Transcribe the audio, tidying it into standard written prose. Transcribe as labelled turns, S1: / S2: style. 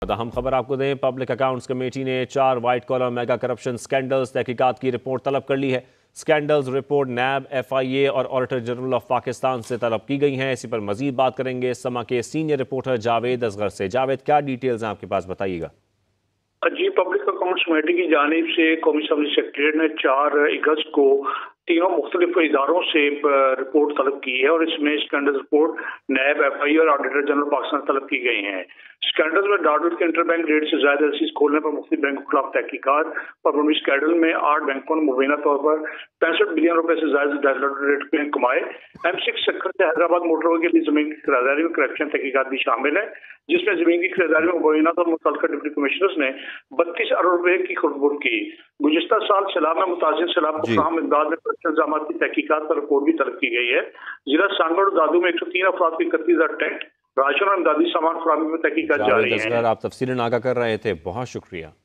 S1: اہم خبر آپ کو دیں، پبلک اکاؤنٹس کمیٹی نے 4 white collar mega corruption scandals تحقیقات کی رپورٹ طلب کر لی ہے۔ Scandals report NAB, F I A اور آڈیٹر جنرل آف پاکستان سے طلب کی گئی ہیں۔ اسی پر مزید بات کریں گے سما کے سینئر رپورٹر جاوید اصغر سے۔ جاوید، کیا ڈیٹیلز ہیں آپ کے پاس، بتائیے گا۔
S2: جی، پبلک اکاؤنٹس کمیٹی کی جانب سے قومی اسمبلی سیکریٹریٹ نے 4 اگست کو تینوں مختلف اداروں سے رپورٹ طلب کی ہے، اور اس میں scandal report NAB, F I اور آڈیٹر جنرل پاکستان طلب کی گئی ہیں۔ اسکینڈل میں ڈاڈوڈ کے انٹر بینک ریٹ سے زائد رسید کھولنے پر مختلف بینکوں کے خلاف تحقیقات، پربھنی اسکینڈل میں 8 بینکوں نے مبینہ طور پر 65 بلین روپے سے زائد ڈاڈوڈ ریٹ میں کمائے۔ M6 سیکٹر سے حیدرآباد موٹر وے کے لیے زمین کی خریداری میں کرپشن تحقیقات بھی شامل ہے، جس میں زمین کی خریداری میں مبینہ طور پر متعلقہ ڈپٹی کمشنرز نے 32 ارب روپے کی خردبرد کی۔ گزشتہ سال سیلاب میں متاثرین سیلاب کو فراہم امداد میں کرپشن الزامات کی تحقیقات پر رپورٹ بھی طلب کی گئی ہے۔ ضلع سانگڑ اور دادو میں 103 افراد کی 31,000 ٹینٹ راشن اور امدادی سامان فراہمی میں تحقیقات جاری ہیں۔
S1: جاوید اصغر، آپ تفصیلاً آگاہ کر رہے تھے، بہت شکریہ۔